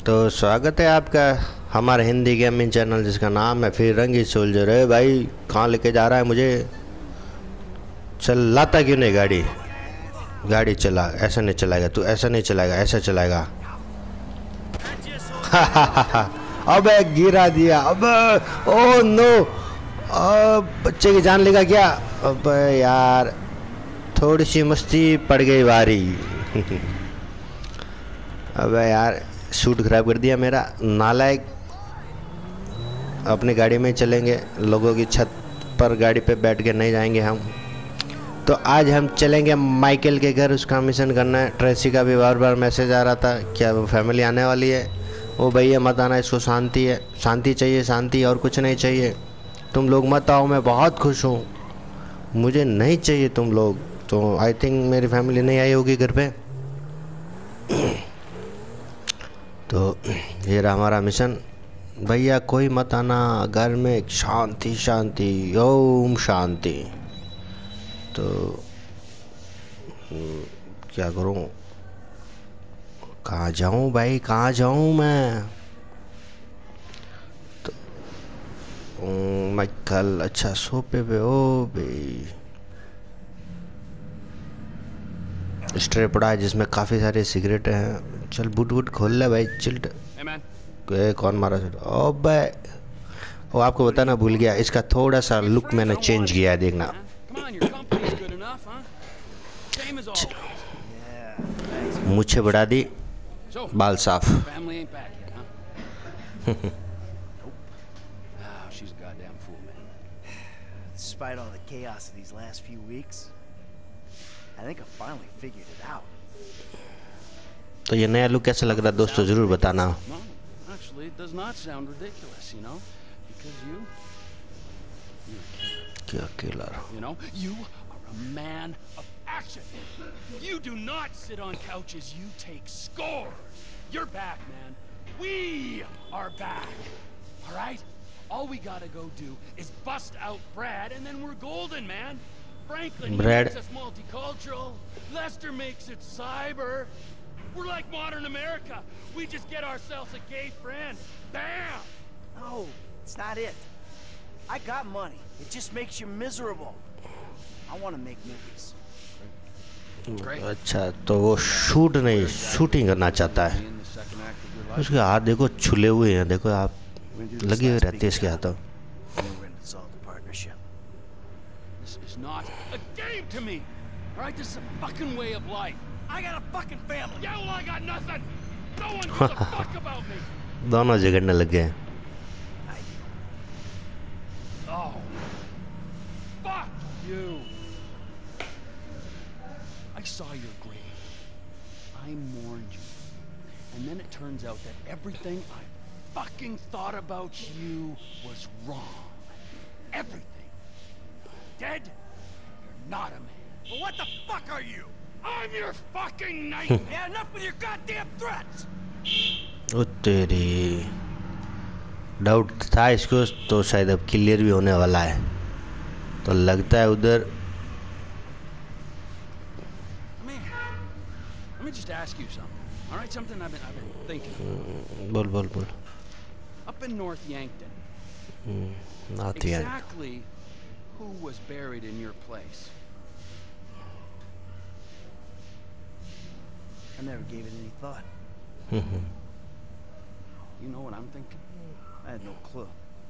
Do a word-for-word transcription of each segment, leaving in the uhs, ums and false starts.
तो स्वागत है आपका हमारे हिंदी गेमिंग चैनल जिसका नाम है फिरंगी सोल्जर। है भाई, कहाँ लेके जा रहा है मुझे? चल लाता क्यों नहीं गाड़ी? गाड़ी चला, ऐसा नहीं चलाएगा तू, ऐसा नहीं चलाएगा, ऐसा चलाएगा। अबे गिरा दिया, अबे ओह नो, बच्चे की जान लेगा क्या? अबे यार थोड़ी सी मस्ती पड़ गई भारी। अबे यार शूट खराब कर दिया मेरा, नालायक। अपनी गाड़ी में चलेंगे, लोगों की छत पर गाड़ी पे बैठ के नहीं जाएंगे हम। तो आज हम चलेंगे माइकल के घर, उसका मिशन करना है। ट्रेसी का भी बार बार मैसेज आ रहा था, क्या वो फैमिली आने वाली है? वो भैया मत आना, इसको शांति है, शांति चाहिए, शांति, और कुछ नहीं चाहिए। तुम लोग मत आओ, मैं बहुत खुश हूँ, मुझे नहीं चाहिए तुम लोग। तो आई थिंक मेरी फैमिली नहीं आई होगी घर पे। तो ये रहा हमारा मिशन। भैया कोई मत आना घर में, शांति शांति, ओम शांति। तो क्या करूं, कहाँ जाऊं भाई, कहाँ जाऊं मैं? तो माइकल, अच्छा सोफे पे, ओ भाई स्ट्रे पड़ा है जिसमें काफ़ी सारे सिगरेट हैं। चल बूट बूट खोल ले भाई, चिल्ट। hey कौन मारा? ओ भाई वो आपको बताना भूल गया, इसका थोड़ा सा लुक मैंने चेंज किया है, देखना। मुझे बढ़ा दी, बाल साफ। Despite all the chaos of these last few weeks, I think I finally figured it out. तो ये नया लुक कैसा लग रहा है दोस्तों, जरूर बताना। Actually, it does not sound ridiculous, you know, because you, क्या killer? you know, you are a man of action. You do not sit on couches. You take scores. You're back, man. We are back. All right. All we gotta go do is bust out Brad, and then we're golden, man. Franklin makes us multicultural. Lester makes it cyber. We're like modern America. We just get ourselves a gay friend. Bam! No, it's not it. I got money. It just makes you miserable. I want to make movies. अच्छा, तो वो shoot नहीं, shooting करना चाहता है। उसके हाथ देखो छुले हुए हैं, देखो आप, लगे हुए रहते हैं इसके हाथों। Not a game to me. All right, this is a fucking way of life. I got a fucking family. Yeah, well, I got nothing. No one gives a fuck about me. दोनों झगड़ने लग गए। Oh, fuck you. I saw your grave. I mourned you. And then it turns out that everything I fucking thought about you was wrong. Everything. Dead. Not a man. Well, what the fuck are you? I'm your fucking nightmare. Yeah, enough with your goddamn threats. ओ तेरी, doubt था इसको, तो शायद अब clear भी होने वाला है। तो लगता है उधर। Let me just ask you something. All right, something I've been I've been thinking. बोल बोल बोल। Up in North Yankton. North Yankton. Exactly who was buried in your place? I never gave it any thought. You know what I'm thinking? I had no clue.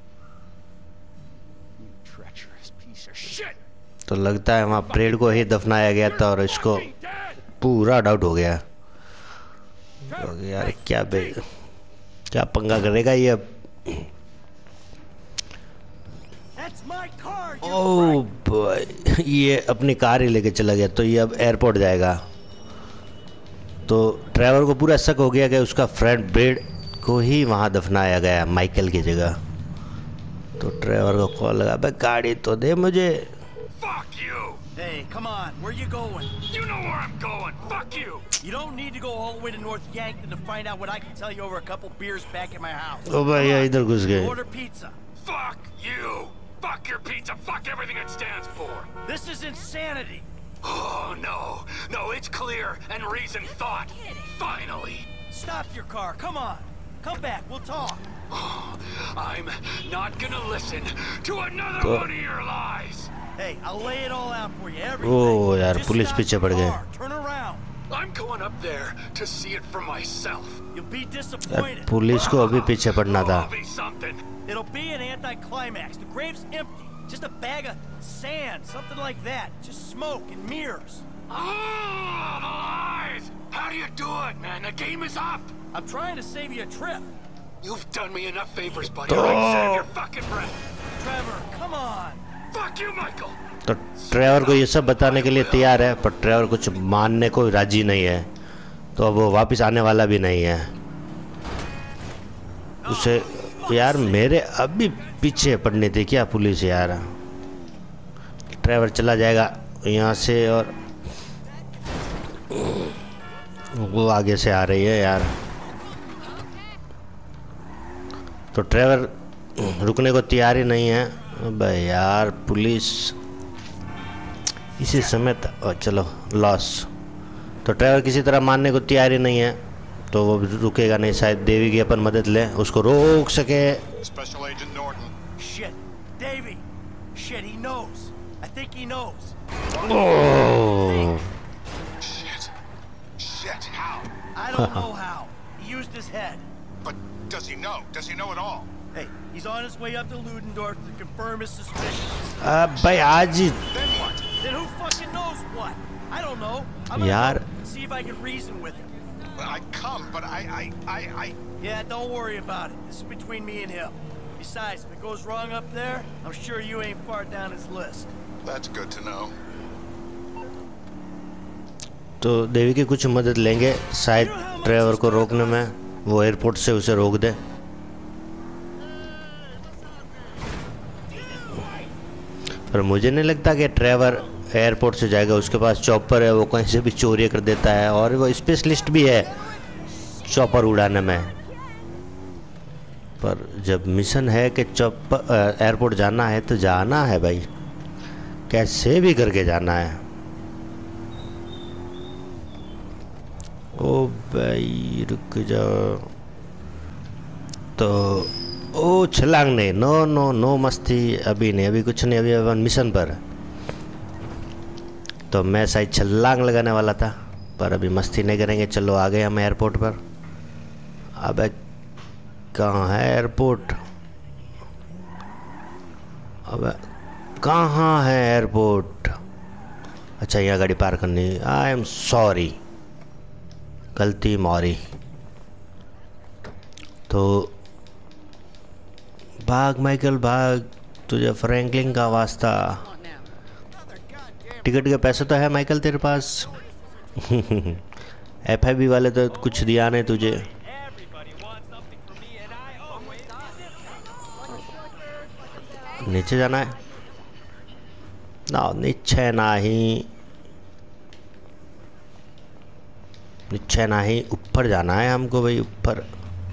You treacherous piece of shit. तो लगता है वहाँ prayed को ही दफनाया गया था और इसको पूरा डाउट हो गया। तो यार क्या बे, क्या पंगा करेगा ये अब? ओह बॉय, ये अपनी कार ही लेके चला गया, तो ये अब एयरपोर्ट जाएगा। तो ड्राइवर को पूरा शक हो गया कि उसका फ्रेंड ब्रेड को ही वहाँ दफनाया गया माइकल की जगह। तो ड्राइवर को कॉल लगा, बे गाड़ी तो दे मुझे। Fuck you. Hey, come on, where you going? You know where I'm going. Fuck you. You don't need to go all the way to North Yankton to find out what I can tell you over a couple beers back at my house. ओ भाई इधर घुस गए। Order pizza. Fuck you. Fuck your pizza. Fuck everything it stands for. This is insanity. Oh no, no, it's clear and reasoned thought. Finally. Stop your car, come on. Come back, we'll talk. I'm not gonna listen to another तो one of your lies. Hey, I'll lay it all out for you. Oh Everything. यार Just police stop पीछे the पड़ गए। car. Turn around. I'm going up there to see it for myself. You'll be यार disappointed. Police को अभी पीछे पड़ना था। I'll be something. It'll be an anticlimax. The grave's empty. Just a bag of sand, something like that. Just smoke and mirrors. Oh, the lies! How do you do it, man? The game is up. I'm trying to save you a trip. You've done me enough favors, buddy. All right, save your fucking breath. Trevor, come on. Fuck you, Michael. तो Trevor को ये सब बताने के लिए तैयार है, पर ट्रेवर कुछ मानने को राजी नहीं है, तो अब वो वापस आने वाला भी नहीं है। उसे यार मेरे अभी पीछे पड़नी थी क्या पुलिस यार। ट्रेवर चला जाएगा यहाँ से और वो आगे से आ रही है यार। तो ट्रेवर रुकने को तैयार ही नहीं है। अबे यार पुलिस इसी समय तक, चलो लॉस। तो ट्रेवर किसी तरह मानने को तैयार ही नहीं है, तो वो रुकेगा नहीं। शायद देवी की अपन मदद ले, उसको रोक सके। Special Agent Norton. Shit. Davey. Shit, he knows. I think he knows. Oh Shit. Shit. How? I don't know how. He used his head. But does he know? Does he know at all? Hey, he's on his way up to Ludendorff to confirm his suspicions. अब भाई आज ही Then what? Then who fucking knows what? I don't know. I'm gonna यार go see if I can reason with him. Well, I'd come, but I, I, I, I. Yeah, don't worry about it. This is between me and him. Besides, if it goes wrong up there, I'm sure you ain't far down his list. That's good to know. तो देवी की कुछ मदद लेंगे शायद driver को रोकने में, वो एयरपोर्ट से उसे रोक दे। पर मुझे नहीं लगता कि ड्राइवर एयरपोर्ट से जाएगा, उसके पास चॉपर है, वो कहीं से भी चोरी कर देता है और वो स्पेशलिस्ट भी है चॉपर उड़ाने में। पर जब मिशन है कि चॉपर एयरपोर्ट जाना है तो जाना है भाई, कैसे भी करके जाना है। ओ भाई रुक जाओ। तो ओ छलांग नहीं, नो नो नो मस्ती, अभी नहीं, अभी कुछ नहीं, अभी अपन मिशन पर। तो मैं शायद छलांग लगाने वाला था, पर अभी मस्ती नहीं करेंगे। चलो आ गए हम एयरपोर्ट पर। अबे कहाँ है एयरपोर्ट? अबे कहाँ है एयरपोर्ट? अच्छा यहाँ गाड़ी पार करनी। आई एम सॉरी, गलती मारी। तो भाग माइकल भाग, तुझे फ्रैंकलिन का वास्ता। टिकट के पैसे तो है माइकल तेरे पास। एफ आई बी वाले तो कुछ दिया नहीं तुझे। नीचे जाना है ना? नीचे नहीं, नीचे नहीं, ऊपर जाना है हमको भाई, ऊपर।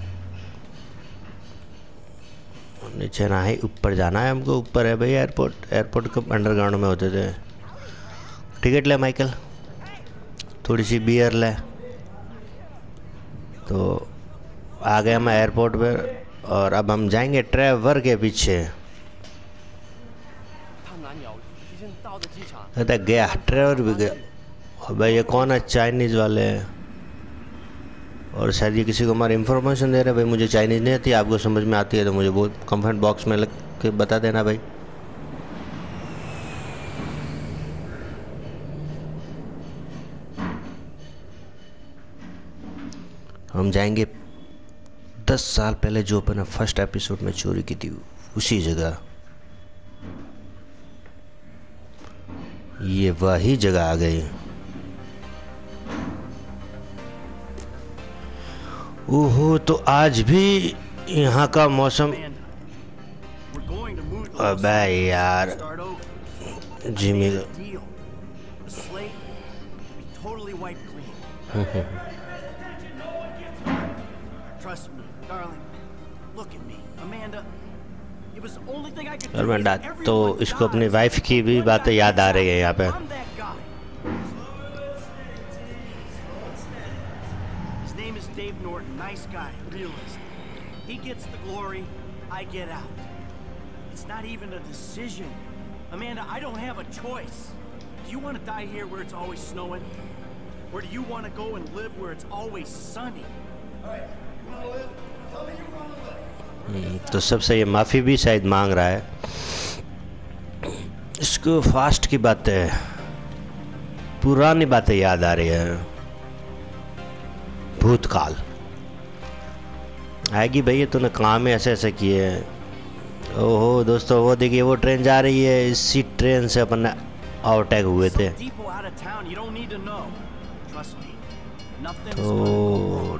नीचे नहीं, ऊपर जाना है हमको, ऊपर है भाई एयरपोर्ट। एयरपोर्ट कब अंडरग्राउंड में होते थे। टिकट ले माइकल, थोड़ी सी बियर ले। तो आ गए हम एयरपोर्ट पर और अब हम जाएंगे ट्रेवर के पीछे। तक गया, ट्रेवर भी गया। भाई ये कौन है? चाइनीज़ वाले हैं और शायद ये किसी को हमारी इन्फॉर्मेशन दे रहे हैं। भाई मुझे चाइनीज़ नहीं आती, आपको समझ में आती है तो मुझे बहुत कमेंट बॉक्स में लग के बता देना भाई। हम जाएंगे दस साल पहले जो अपने फर्स्ट एपिसोड में चोरी की थी उसी जगह। ये वही जगह आ गई। ओहो, तो आज भी यहाँ का मौसम। अबे यार जिमी और मैं डांट तो इसको अपनी वाइफ की भी बातें याद आ रही है यहाँ पे। Dave Norton, nice guy, realist. He gets the glory, I get out. It's not even a decision. Amanda, I don't have a choice. Do you want to die here where it's always snowing? Or do you want to go and live where it's always sunny? All right, you want to live? Tell me you want to live. तो सबसे ये माफ़ी भी शायद मांग रहा है। इसको फास्ट की बातें, पुरानी बातें याद आ रही है, भूतकाल। आएगी भैया, तूने काम ऐसे ऐसे किए हैं। ओहो दोस्तों, वो देखिए वो ट्रेन जा रही है, इसी ट्रेन से अपन ओवरटेक हुए थे। तो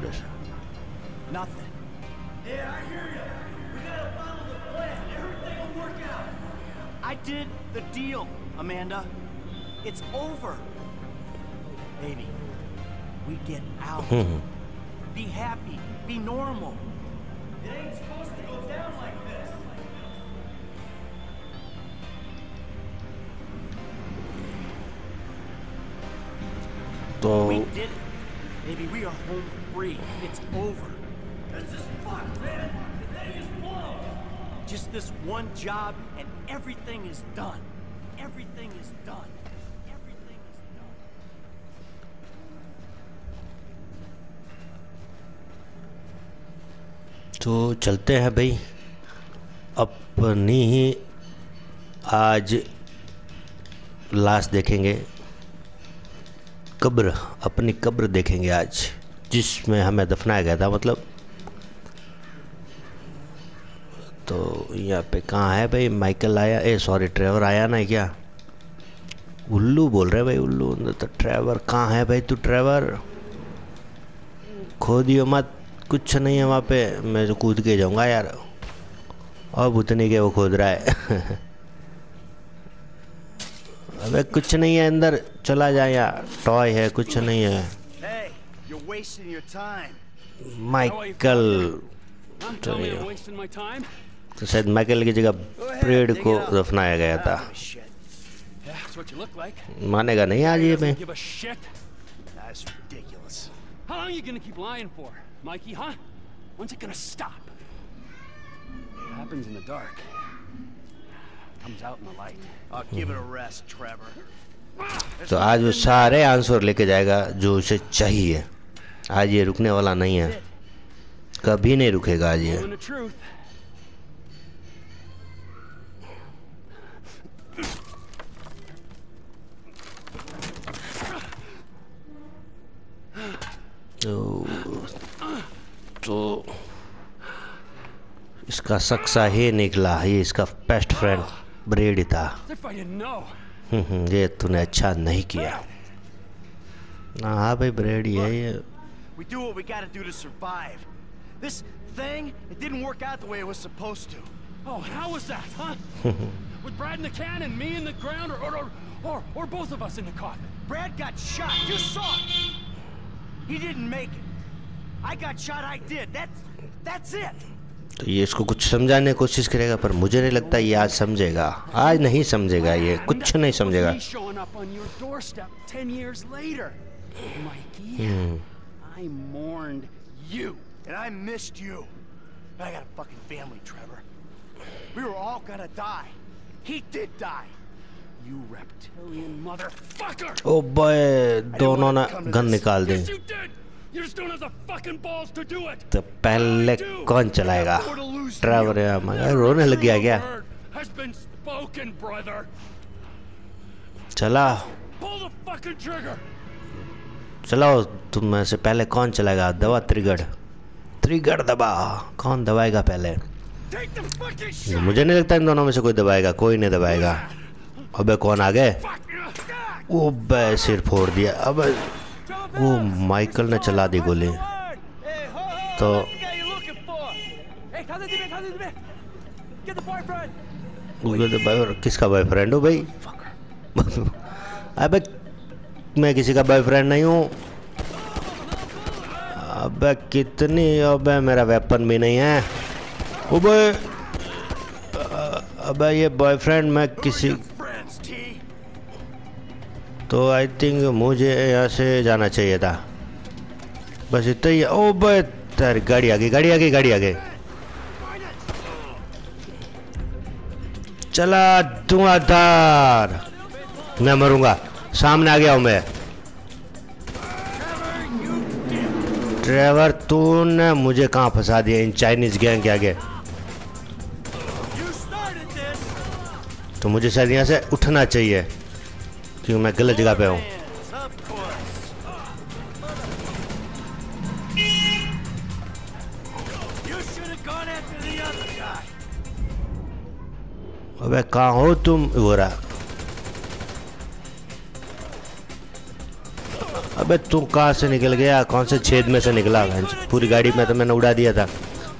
I did the deal, Amanda. It's over. Baby, we get out. Be happy, be normal. It ain't supposed to go down like this. तो We did it. Baby, we are home free. It's over. This is fucked, man. The thing is blown. Just this one job and everything is done. Everything is done. Everything is done. तो चलते हैं भाई, अपनी ही आज लाश देखेंगे, कब्र, अपनी कब्र देखेंगे आज, जिसमें हमें दफनाया गया था। मतलब तो यहाँ पे कहाँ है भाई? माइकल आया, ए सॉरी ट्रेवर आया ना क्या? उल्लू बोल रहे भाई, उल्लू। तो ट्रेवर कहाँ है भाई? तू ट्रेवर खो दियो मत, कुछ नहीं है वहाँ पे। मैं तो कूद के जाऊँगा यार। और भूतनी के वो खोद रहा है। अबे कुछ नहीं है अंदर, चला जाए यार। टॉय है, कुछ नहीं है। Hey, you're wasting your time. Michael तो शायद माइकल की जगह ब्रेड को दफनाया गया था। मानेगा नहीं आज ये मैं। That's ridiculous. How long are you gonna keep lying for, Mikey, huh? When's it gonna stop? What happens in the dark comes out in the light. I'll give it a rest, Trevor. तो आज वो सारे answer लेके जाएगा जो उसे चाहिए। आज ये रुकने वाला नहीं है, कभी नहीं रुकेगा आज ये। तो, तो इसका सक्सा ही निकला, ये इसका बेस्ट फ्रेंड ब्रेड था। ये तूने अच्छा नहीं किया। हाँ भाई ब्रेड ये ये We do what we gotta do to survive. This thing, it didn't work out the way it was supposed to. Oh, how was that, huh? With Brad in the can and me in the ground, or or or or both of us in the coffin? Brad got shot. You saw it. He didn't make it. I got shot. I did. That's that's it. तो ये इसको कुछ समझाने की कोशिश करेगा, पर मुझे नहीं लगता ये आज समझेगा। आज नहीं समझेगा, ये कुछ नहीं समझेगा। Hmm. I mourned you. And I missed you. But I got a fucking family, Trevor. We were all gonna die. He did die. You reptilian motherfucker! Oh boy, दोनों ने गन निकाल दी। Yes, you did. You just don't have the fucking balls to do it. तो पहले कौन चलाएगा? Trevor यार, मगर रोने लग गया क्या? Has been spoken, brother. चला। Pull the fucking trigger. चलाओ, तुम में से पहले कौन चलाएगा? दबा ट्रिगर, ट्रिगर दबा। कौन दबाएगा पहले? मुझे नहीं लगता इन दोनों में से कोई दबाएगा, कोई नहीं दबाएगा। अबे कौन आ गए? ओ बे सिर फोड़ दिया। अबे वो माइकल ने चला दी गोली। तो किसका बॉयफ्रेंड हो भाई? अबे मैं किसी का बॉयफ्रेंड नहीं हूँ। अबे कितनी, अबे मेरा वेपन भी नहीं है। अबे अबे ये बॉयफ्रेंड मैं किसी, तो आई थिंक मुझे यहाँ से जाना चाहिए था, बस इतना ही। ओ बे तेरी गाड़ी आ गई, गाड़ी आ गई, गाड़ी आ गई। चला धुआंधार। मैं मरूंगा, सामने आ गया हूं मैं। ट्रेवर तूने मुझे कहाँ फंसा दिया इन चाइनीज गैंग के आगे। तो मुझे शायद यहाँ से उठना चाहिए क्योंकि मैं गलत जगह पे हूँ। अबे कहाँ हो तुम? वो रहा। अबे तू कहाँ से निकल गया? कौन से छेद में से निकला? पूरी गाड़ी में तो मैंने उड़ा दिया था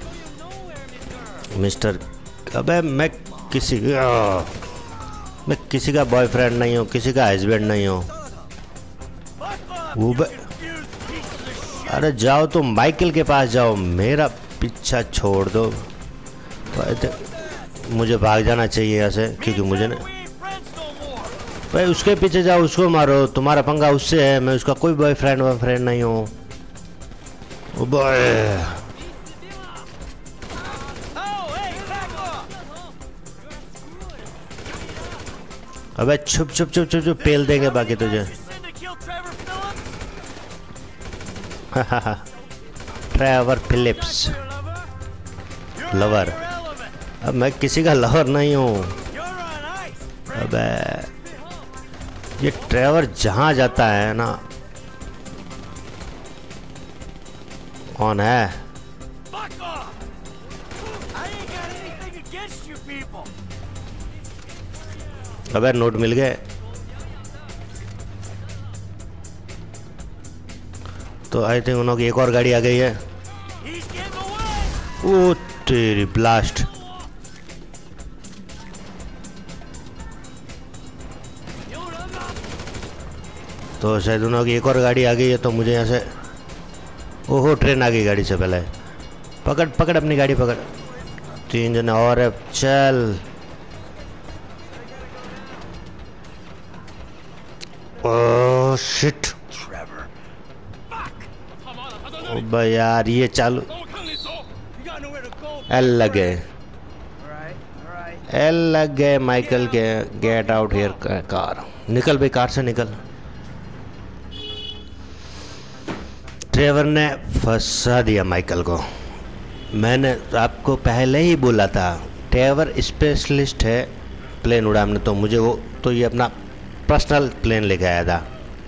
मिस्टर। अबे मैं किसी मैं किसी का बॉयफ्रेंड नहीं हूँ, किसी का हस्बैंड नहीं हूँ। वो अरे जाओ तो माइकल के पास जाओ, मेरा पीछा छोड़ दो। मुझे भाग जाना चाहिए यहाँ से क्योंकि मुझे ना भाई उसके पीछे जाओ, उसको मारो। तुम्हारा पंगा उससे है, मैं उसका कोई बॉयफ्रेंड बॉयफ्रेंड नहीं हूँ। अबे छुप छुप छुप छुप छुप पेल देंगे बाकी तुझे। Trevor Philips lover. अब मैं किसी का लवर नहीं हूँ। अबे ये ट्रेवर जहाँ जाता है ना। कौन है? अबे नोट मिल गए तो आई थिंक उन्होंने एक और गाड़ी आ गई है। ओ तेरी ब्लास्ट। तो शायद उन्होंने एक और गाड़ी आ गई है तो मुझे यहाँ से। ओहो ट्रेन आ गई गाड़ी से पहले। पकड़ पकड़ अपनी गाड़ी पकड़। तीन जने और है, चल। Oh shit. ओ यार ये चालू एल लग गए, एल लग गए माइकल के। Get out here car. निकल भाई कार से निकल। ट्रेवर ने फंसा दिया माइकल को। मैंने आपको पहले ही बोला था ट्रेवर स्पेशलिस्ट है प्लेन उड़ाने। तो मुझे वो तो ये अपना पर्सनल प्लेन लेके आया था।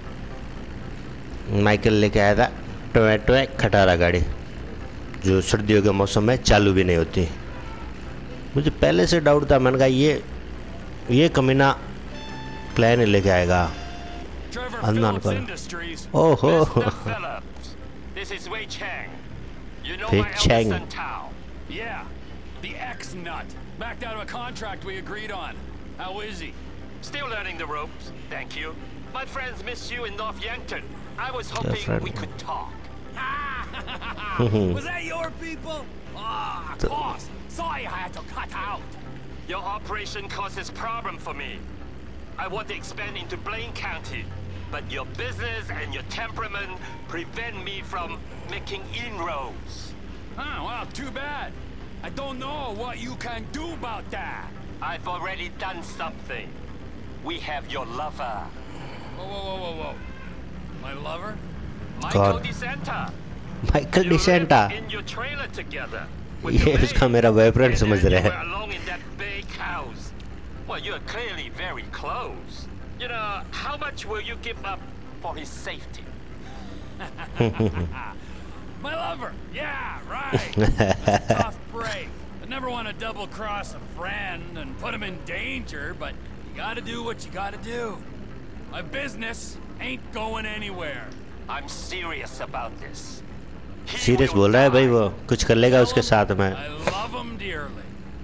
माइकल लेके आया था टोए टोए खटारा गाड़ी, जो सर्दियों के मौसम में चालू भी नहीं होती। मुझे पहले से डाउट था, मैंने कहा ये ये कमीना प्लेन लेके आएगा अनजान को। ओहो फिर Chang. Yeah, the ex-nut. Backed out of a contract we agreed on. How is he? Still learning the ropes, thank you. My friends miss you in North Yankton. I was hoping we could talk. Was that your people? Ah, boss. Sorry I had to cut out. Your operation causes problem for me. I want to expand into Blaine County, but your business and your temperament prevent me from making inroads. Huh, well, too bad. I don't know what you can do about that. I've already done something. We have your lover. Whoa, whoa, whoa, whoa, whoa. My lover? Michael DeSanta. Michael DeSanta. In your trailer together. ये उसका मेरा boyfriend समझ रहे हैं। Along in that big house. Well, you're clearly very close. You know, how much will you give up for his safety? My lover. Yeah, right. That's a tough break. I never want to double cross a friend and put him in danger, but you gotta do what you gotta do. My business ain't going anywhere. I'm serious about this. Serious बोल रहा है भाई, वो कुछ कर लेगा उसके साथ में। I love him dearly.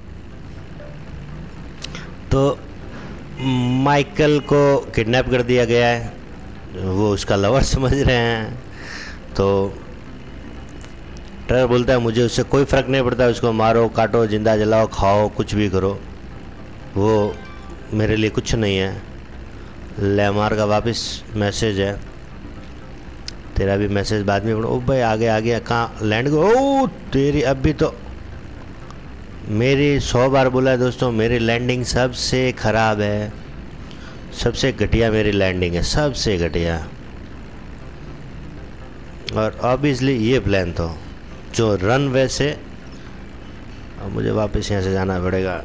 तो माइकल को किडनैप कर दिया गया है, वो उसका लवर समझ रहे हैं। तो ट्रेवर बोलता है मुझे उससे कोई फ़र्क नहीं पड़ता, उसको मारो काटो जिंदा जलाओ खाओ कुछ भी करो, वो मेरे लिए कुछ नहीं है। लेमार का वापस मैसेज है, तेरा भी मैसेज बाद में पढ़ो। ओ भाई आगे आगे कहाँ लैंड गो। ओ तेरी अभी तो मेरी सौ बार बोला है दोस्तों, मेरी लैंडिंग सबसे ख़राब है, सबसे घटिया मेरी लैंडिंग है, सबसे घटिया। और ऑब्वियसली ये प्लान तो जो रनवे से, अब मुझे वापस यहाँ से जाना पड़ेगा।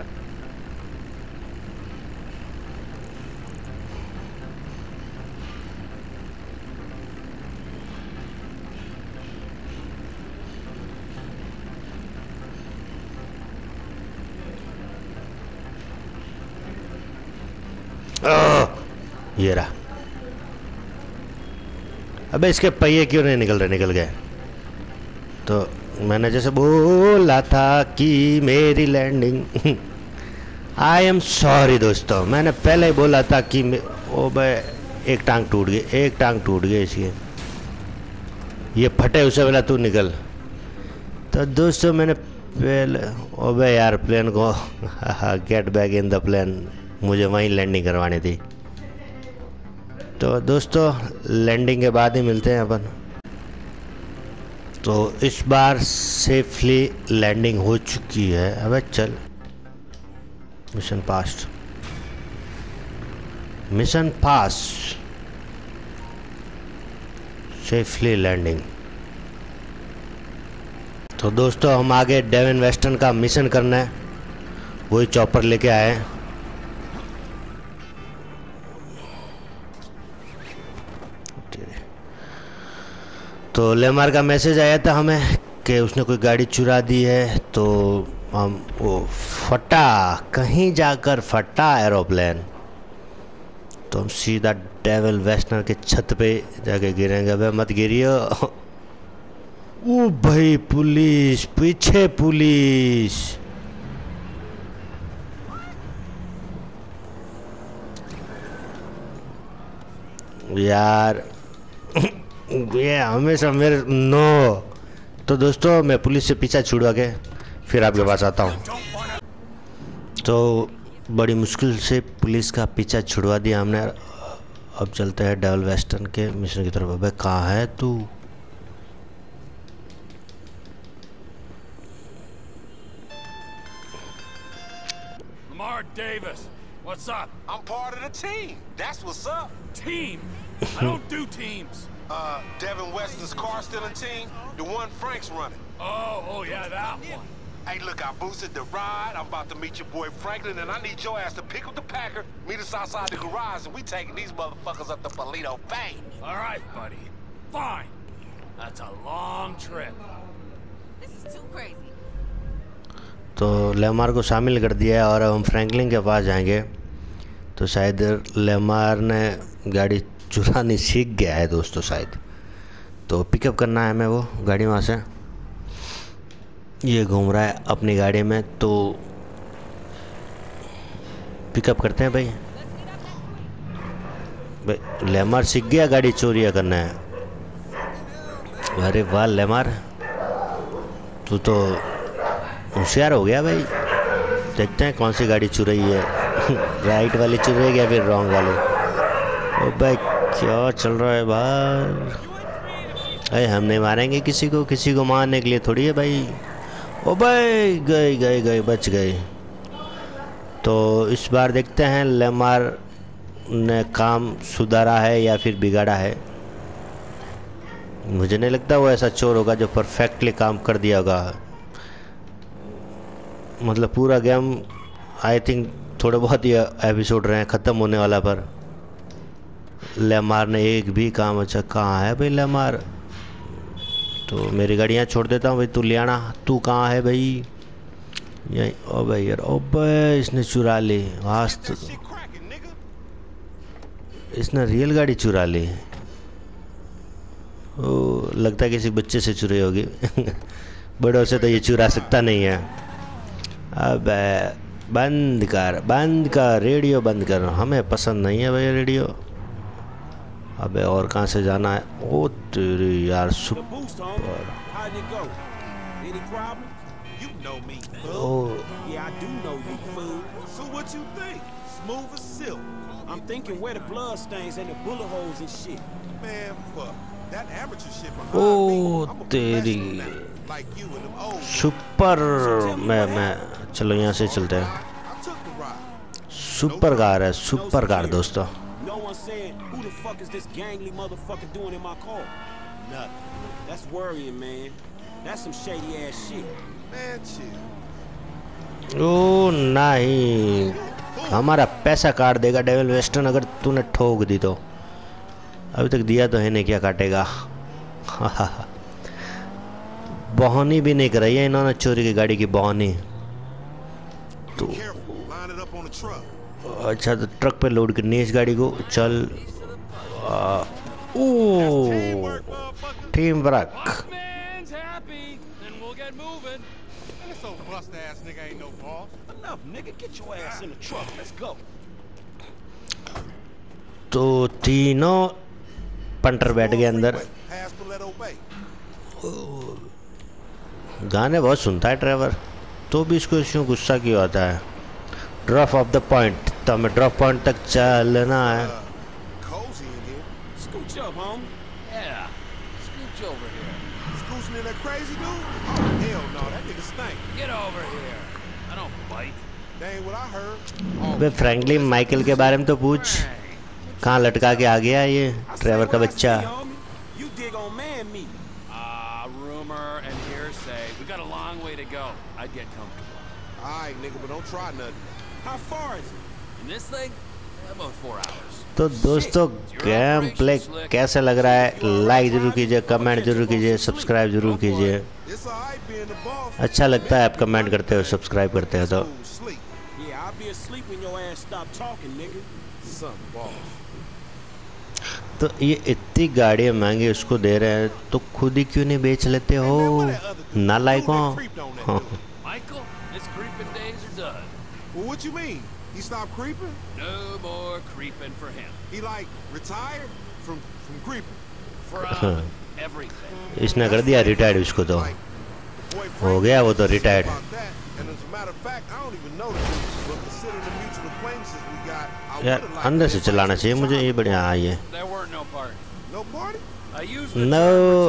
ये रहा। अबे इसके पहिए क्यों नहीं निकल रहे? निकल गए। तो मैंने जैसे बोला था कि मेरी लैंडिंग आई एम सॉरी दोस्तों, मैंने पहले ही बोला था कि ओ भाई एक टांग टूट गई, एक टांग टूट गई इसकी, ये फटे उसे बोला तू निकल। तो दोस्तों मैंने पहले, ओ भाई यार प्लेन को get back in the plane, मुझे वहीं लैंडिंग करवानी थी। तो दोस्तों लैंडिंग के बाद ही मिलते हैं अपन। तो इस बार सेफली लैंडिंग हो चुकी है। अबे चल, mission pass, mission pass, safely landing. तो दोस्तों हम आगे डेवन वेस्टर्न का मिशन करना है, वही चॉपर लेके आए हैं। तो लेमार का मैसेज आया था हमें कि उसने कोई गाड़ी चुरा दी है। तो हम वो फटा, कहीं जाकर फटा एरोप्लेन। तो हम सीधा डेविल वेस्टर्न के छत पे जाके गिरेंगे। भाई मत गिरियो। ओ भाई पुलिस, पीछे पुलिस। यार ये हमेशा मेरे नो। तो दोस्तों मैं पुलिस से पीछा छुड़वा के फिर आपके पास आता हूँ। तो बड़ी मुश्किल से पुलिस का पीछा छुड़वा दिया हमने। अब चलते हैं डेविल वेस्टर्न के मिशन की तरफ। अबे कहाँ है तू? Lamar Davis, what's up? I'm part of the team. That's what's up. Team? I don't do teams. Uh, Devin Weston's car stealing team, the one Frank's running. Oh, oh yeah, that one. Hey, look, I boosted the ride. I'm about to meet your boy Franklin, and I need your ass to pick up the Packer, meet us outside the garage, and we taking these motherfuckers up to Polito Bay. All right, buddy. Fine. That's a long trip. This is too crazy. तो लेमार को शामिल कर दिया है और अब हम Franklin के पास जाएंगे। तो शायद लेमार ने गाड़ी चुरानी सीख गया है दोस्तों शायद। तो पिकअप करना है हमें वो गाड़ी वहाँ से। ये घूम रहा है अपनी गाड़ी में, तो पिकअप करते हैं भाई। भाई लेमार सीख गया गाड़ी चोरियाँ करना है। अरे वाह लेमार, तू तो होशियार हो गया भाई। देखते हैं कौन सी गाड़ी चुराई है। राइट वाली चुराई या फिर रॉन्ग वाली। ओ भाई क्या चल रहा है बाहर? अरे हम नहीं मारेंगे किसी को, किसी को मारने के लिए थोड़ी है भाई। ओ भाई गए गए गए बच गए। तो इस बार देखते हैं लेमार ने काम सुधारा है या फिर बिगाड़ा है। मुझे नहीं लगता वो ऐसा चोर होगा जो परफेक्टली काम कर दिया होगा। मतलब पूरा गेम आई थिंक थोड़े बहुत ही एपिसोड रहे हैं ख़त्म होने वाला, पर लेमार ने एक भी काम अच्छा। कहाँ है भाई लेमार? तो मेरी गाड़ियाँ छोड़ देता हूँ भाई, तू ले आना। तू कहाँ है भाई? यही। ओ भाई यार, ओ भाई इसने चुरा ली। वास्त इसने रियल गाड़ी चुरा ली। ओ लगता है किसी बच्चे से चुरी होगी। बड़ों से तो ये चुरा सकता नहीं है। अब बंद कर, बंद कर, रेडियो बंद कर। हमें पसंद नहीं है भाई रेडियो। अबे और कहाँ से जाना है? ओ तेरी यार सुपर। ओ ओ तेरी like you and them old. Super मैं मैं चलो यहाँ से चलते हैं. I took the ride. Super car है, सुपर कार दोस्तों. No one said, who the fuck is this gangly motherfucker doing in my car? Nothing. That's worrying, man. That's some shady ass shit. Man, chill. ओ नहीं, हमारा पैसा काट देगा devil western अगर तूने ठोक दी तो. अभी तक दिया तो है नहीं, क्या काटेगा. बहानी भी नहीं कराई है इन्होंने चोरी की गाड़ी की बहानी. तो अच्छा तो ट्रक पे लोड करनी है इस गाड़ी को. चल ओ टीम वर्क. तो तीनों पंटर बैठ गए अंदर. गाने बहुत सुनता है ड्राइवर, तो भी इसको क्यों गुस्सा क्यों आता है. ड्रॉप ऑफ द पॉइंट, तो हमें ड्रॉप पॉइंट तक चलना है. बे फ्रैंकली माइकल के बारे में तो पूछ, कहाँ लटका के आ गया ये ड्राइवर का बच्चा. तो दोस्तों गेम प्ले कैसे लग रहा है, लाइक जरूर कीजिए, कमेंट जरूर कीजिए, सब्सक्राइब जरूर कीजिए. अच्छा लगता है आप कमेंट करते हो, सब्सक्राइब करते हो. तो तो ये इतनी गाड़ियाँ महंगी उसको दे रहे हैं, तो खुद ही क्यों नहीं बेच लेते हो नालायकों. Well, what you mean? He stopped creeping? No more creeping for him. He like retired from from creeping. From everything. इसने कर दिया रिटायर्ड उसको, तो हो गया वो तो रिटायर्ड. यार अंदर से चलाना चाहिए मुझे ये. बढ़िया. हाँ ये नो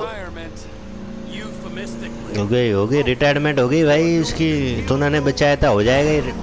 हो गई हो गई रिटायरमेंट हो गई भाई इसकी. तूने ने बचाया था, हो जाएगा ही.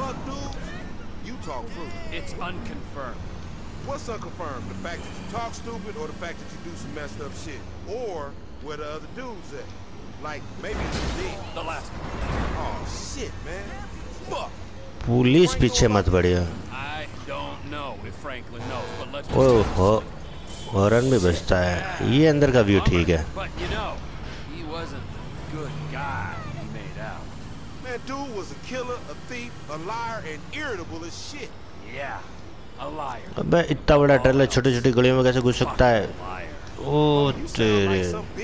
What's unconfirmed? The fact that you talk stupid, or the fact that you do some messed up shit, or where the other dudes at? Like maybe it's dead. The last one. Oh shit, man. Fuck. Police पीछे मत बढ़िया. I don't know if Franklin knows, but let's. ओह हो, horn भी बजता है. ये अंदर का व्यू ठीक है. But you know, he wasn't the good guy he made out. Man, dude was a killer, a thief, a liar, and irritable as shit. Yeah. अबे इतना बड़ा ट्रेलर छोटी छोटी गलियों में कैसे घुस सकता है. ओ तेरे.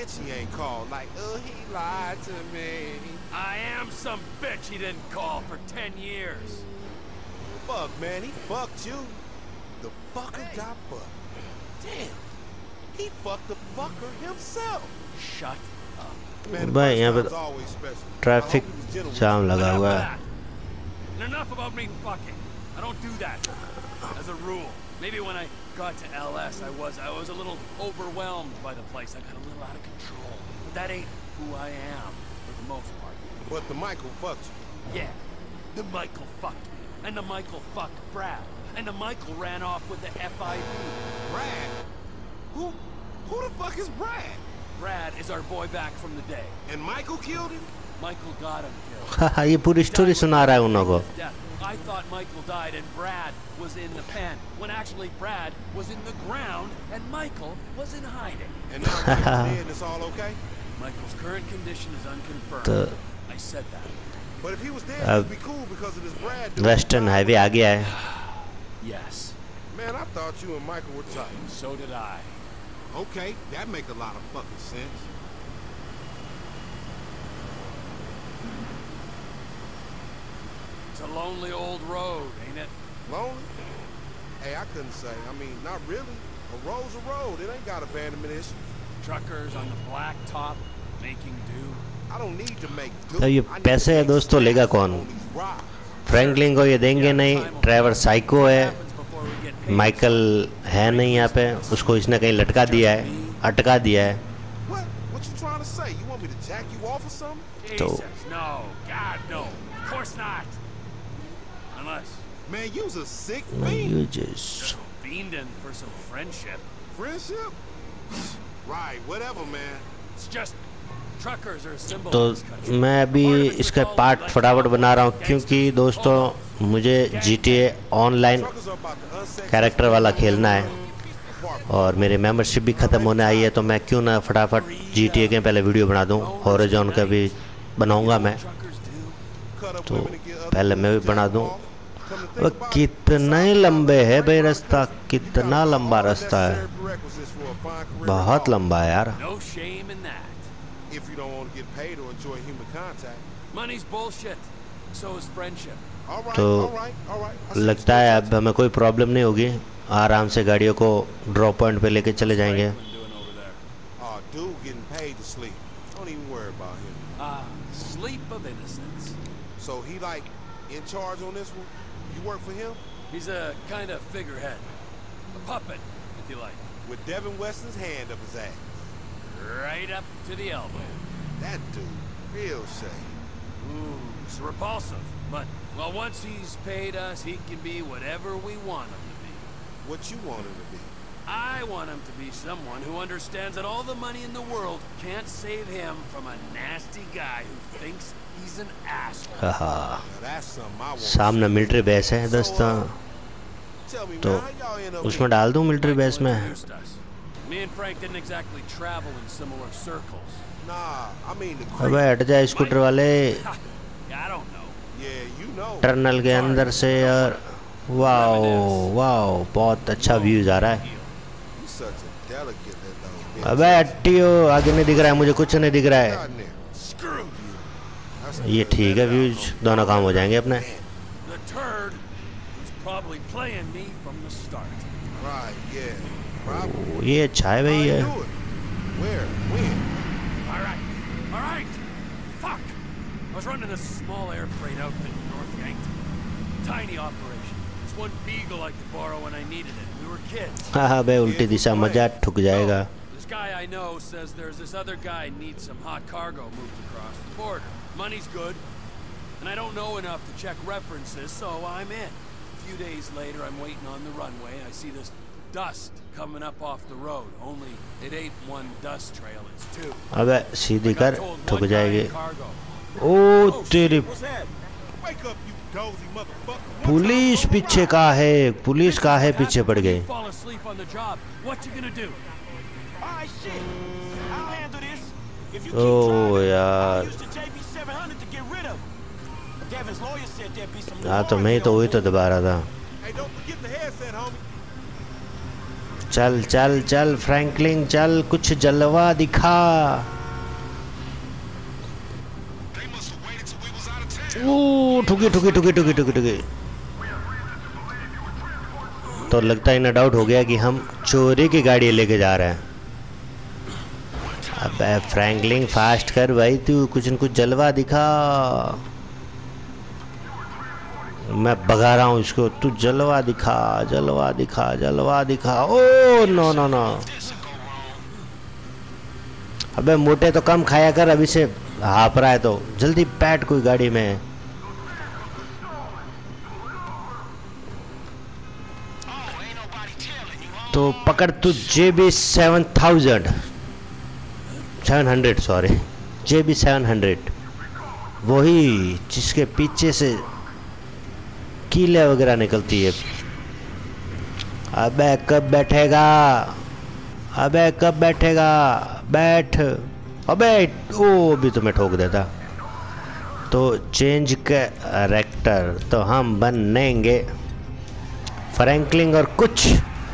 I am some bitch he didn't call for ten years. Fuck man, he fucked you. The fucker got fucked. Damn. He fucked the fucker himself. Shut up. भाई यहाँ पे ट्रैफिक जाम लगा हुआ है. Enough about me fucking. I don't do that. As a rule, maybe when I got to L S, I was I was a little overwhelmed by the place. I got a little out of control. But that ain't who I am for the most part. But the Michael fucked you. Yeah, the Michael fucked me, and the Michael fucked Brad, and the Michael ran off with the F I B. Brad? Who? Who the fuck is Brad? Brad is our boy back from the day. And Michael killed him? Michael got him killed. ये पूरी story सुना रहा है उन लोगों को. I thought Michael died and Brad was in the pen, when actually Brad was in the ground and Michael was in hiding. And now Michael's dead, it's all okay? Michael's current condition is unconfirmed. तो I said that. But if he was dead, it'd be cool because of this Brad. Western highway आ गया है. Yes. Man, I thought you and Michael were tight. So did I. Okay, that make a lot of fucking sense. It's a lonely old road, ain't it? Lonely? Hey, I couldn't say. I mean, not really. A road's a road. It ain't got abandonment issues. Truckers on the black top making do. I don't need to make do. तो ये पैसे है दोस्तों लेगा कौन. Franklin को ये देंगे नहीं. ड्राइवर साइको है. माइकल है नहीं यहाँ पे, उसको इसने कहीं लटका दिया है, अटका दिया है. trying to say? You want me to jack you off or something? Jesus, no. God, no. Of course not. Unless... Man, you's a sick You fiend. just fiending for some friendship. Friendship? Right, whatever, man. It's just... truckers are a symbol तो of this country. मैं अभी इसका part फटाफट बना रहा हूँ क्योंकि दोस्तों मुझे G T A online Truckers are about to unsex character वाला खेलना है और मेरी मेंबरशिप भी ख़त्म होने आई है, तो मैं क्यों ना फटाफट जी टी ए के पहले वीडियो बना दूँ। हॉरिजॉन का भी बनाऊँगा मैं, cut up तो women to get other पहले मैं भी women बना to दूँ। jack them off. Come to think वो about it, कितना लंबे है भाई रास्ता, कितना लंबा रास्ता है, necessary prerequisites for a fine career बहुत in law. लंबा है यार। No shame in that. If you don't want to get paid or enjoy human contact. Money's bullshit. So is friendship. All right, तो all right, all right. I see what लगता है you're अब हमें कोई problem नहीं होगी, आराम से गाड़ियों को ड्रॉप पॉइंट पे लेके चले जाएंगे। Franklin doing over there? Oh, dude getting paid to sleep. Don't even worry about him. Ah, sleep of innocence. So he like in charge on this one? You work for him? He's a kind of figurehead. A puppet, if you like. With Devin Weston's hand up his ass. Right up to the elbow. That dude, real shame. Ooh, it's repulsive. But, well, once he's paid us, he can be whatever we want him to be. What you want him to be? I want him to be someone who understands that all the money in the world can't save him from a nasty guy who thinks he's an asshole. हाँ, Now that's something I want. सामने military base है दोस्तों, Tell me, तो man, how y'all end up उसमें here? डाल दूँ military base Michael में। introduced us. Me and Frank didn't exactly travel in similar circles. Nah, I mean the अबे creek. हट जा स्कूटर वाले, Ha, I don't know. Yeah, you know. Tunnel के अंदर से यार। वाओ वाओ, बहुत अच्छा व्यूज आ रहा है। You such a delicate little bitch. अबे हटियो, आगे नहीं दिख रहा है मुझे, कुछ नहीं दिख रहा है। Gotten there. Screw you. That's ये ठीक है, व्यूज दोनों काम हो जाएंगे अपने। The turd was probably playing me from the start. right, yeah. Probably. ये अच्छा है भाई How ये। you do it? Where? When? All right, all right. Fuck. I was running a small air freight outfit in North Yankton. Tiny operation. Just one beagle I could borrow when I needed it. We were kids. हाँ हाँ भाई, उल्टी दिशा मजा ठुक जाएगा। This guy I know says there's this other guy needs some hot cargo moved across the border. Money's good, and I don't know enough to check references, so I'm in. A few days later, I'm waiting on the runway. I see this dust coming up off the road. Only it ain't one dust trail, it's two. अबे सीधी कर, ठुक जाएगी। Cargo. ओ तेरी, What's happening? Wake up, you dozy motherfucker. What police time? पीछे का है, police का है पीछे पड़ गई। Fall asleep on the job. What you gonna do? All right, shit. I'll handle this. If you keep Oh, driving, यार। I'll use the J B seven hundred to get rid of it. Devin's lawyer said there'd be some. हाँ तो मैं ही तो वही तो दबा रहा था। Hey, don't forget the headset, homie. चल चल चल फ्रैंकलिन चल, कुछ जलवा दिखा। They must have waited till we was out of town. ओ ठुकी ठुकी ठुकी ठुकी ठुकी ठुकी। तो लगता है इन्हें डाउट हो गया कि हम चोरी की गाड़ी लेके जा रहे हैं। अबे फ्रैंकलिन फास्ट कर भाई, तू कुछ न कुछ जलवा दिखा। मैं भगा रहा हूँ इसको, तू जलवा दिखा, जलवा दिखा, जलवा दिखा। ओ नो नो नो, अबे मोटे तो कम खाया कर, अभी से हाँप रहा है तो जल्दी बैठ कोई गाड़ी में। तो पकड़ तू J B seven thousand seven hundred sorry J B seven hundred, वही जिसके पीछे से कीले वगैरह निकलती है। अबे कब बैठेगा, अबे कब बैठेगा, बैठ। अबे ओ भी तुम्हें ठोक देता। तो चेंज कैरेक्टर तो हम बनेंगे फ्रैंकलिन और कुछ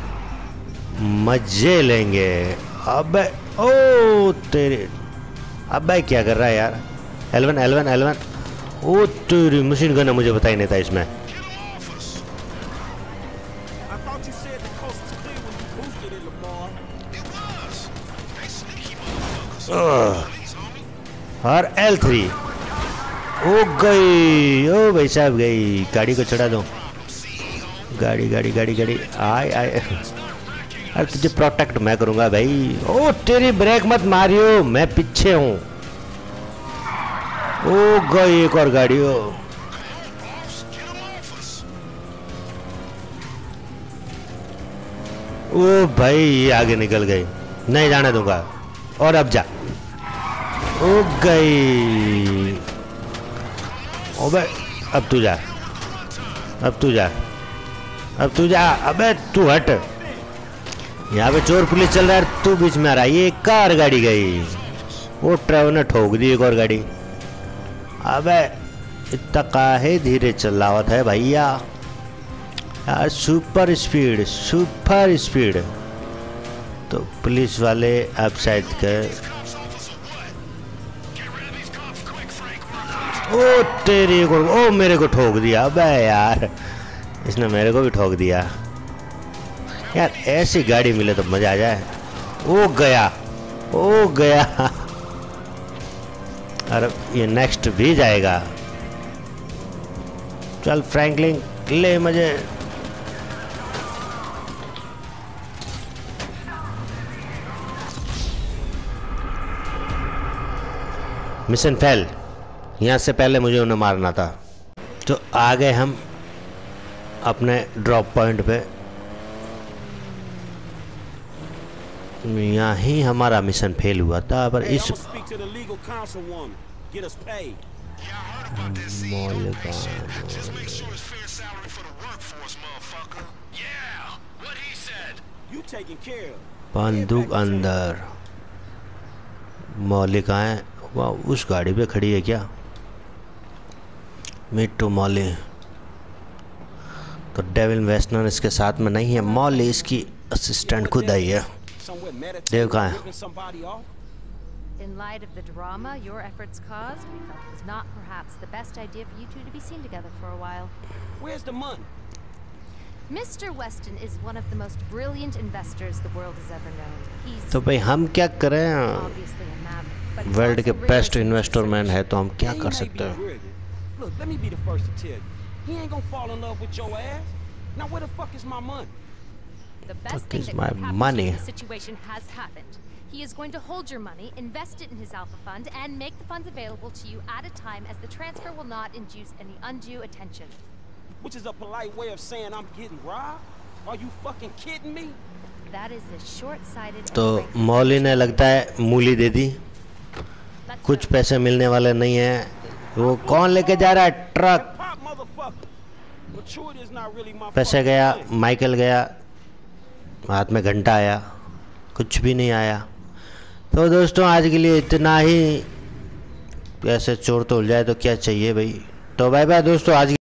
मजे लेंगे। अबे ओ तेरे, अबे क्या कर रहा है यार। एलवन एलवन एलवन, ओ तेरी मशीन गन है, मुझे पता ही नहीं था इसमें। I thought you said the coast was clear when you boosted it, Lamar. It was. They sneaky motherfuckers. Please, homie. और एल थ्री ओ गई, ओ भाई साहब गई। गाड़ी को चढ़ा दो, गाड़ी गाड़ी गाड़ी गाड़ी आए आए। अरे तुझे प्रोटेक्ट मैं करूंगा भाई। ओ तेरी ब्रेक मत मारियो, मैं पीछे हूँ। ओ गई एक और गाड़ी। हो ओ भाई ये आगे निकल गई, नहीं जाने दूंगा। और अब जा। ओ गई। ओबे अब तू जा, अब तू जा, अब तू जा। अबे तू हट, यहाँ पे चोर पुलिस चल रहा है, तू बीच में आ रहा है। ये कार गाड़ी गई, वो ड्राइवर ने ठोक दी एक और गाड़ी। अबे इतना काहे धीरे चल रहा है भैया यार, सुपर स्पीड सुपर स्पीड। तो पुलिस वाले अब शायद के ओ तेरी को, ओ मेरे को ठोक दिया। अबे यार इसने मेरे को भी ठोक दिया यार। ऐसी गाड़ी मिले तो मजा आ जाए। ओ गया, ओ गया। अरे ये नेक्स्ट भी जाएगा। चल फ्रैंकलिन ले मजे। Mission fail. यहाँ से पहले मुझे उन्हें मारना था। तो आ गए हम अपने ड्रॉप पॉइंट पे। यहाँ ही हमारा मिशन फेल हुआ था, पर इस बंदूक अंदर। मौलिकाएं वाह उस गाड़ी पे खड़ी है क्या? मिट्टू मौली। तो डेविल वेस्टनर इसके साथ में नहीं है, मौली इसकी असिस्टेंट खुद आई है। देव कहाँ है? In light of the drama your efforts caused, we felt it was not perhaps the best idea for you two to be seen together for a while. Where's the money? Mister Weston is one of the most brilliant investors the world has ever known. He's तो भाई हम क्या करें? obviously a maverick, but he's world के also best really investor man है, तो हम क्या Yeah, he कर may सकते be हैं? brilliant. Look, let me be the first to tell you. He ain't gonna fall in love with your ass. Now where the fuck is my money? The best Fuck thing is that my could happen money? to you in this situation has happened. He is going to hold your money, invest it in his alpha fund, and make the funds available to you at a time as the transfer will not induce any undue attention. Which is a polite way of saying I'm getting robbed? Are you fucking kidding me? That is a short-sighted and तो frankly मौली ने लगता है मूली दे दी। Let's कुछ go. पैसे मिलने वाले नहीं है। वो कौन लेके जा रहा है? Truck. Pop, motherfucker. Maturity is not really my पैसे fucking गया, thing. माइकल गया, हाथ में घंटा आया, कुछ भी नहीं आया। तो दोस्तों आज के लिए इतना ही। ऐसे चोर तो उल जाए तो क्या चाहिए भाई। तो बाय बाय दोस्तों आज